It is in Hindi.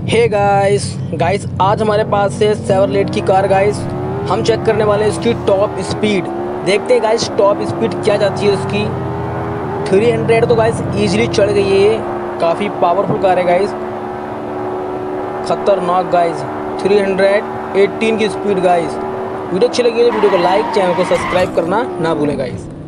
हे गाइस आज हमारे पास है सेवरलेट की कार गाइस। हम चेक करने वाले हैं इसकी टॉप स्पीड। देखते हैं गाइस टॉप स्पीड क्या जाती है उसकी। 300 तो गाइस इजीली चढ़ गई है ये। काफ़ी पावरफुल कार है गाइस, खतरनाक गाइस। 318 की स्पीड गाइस। वीडियो अच्छी लगी है वीडियो को लाइक, चैनल को सब्सक्राइब करना ना भूलें गाइस।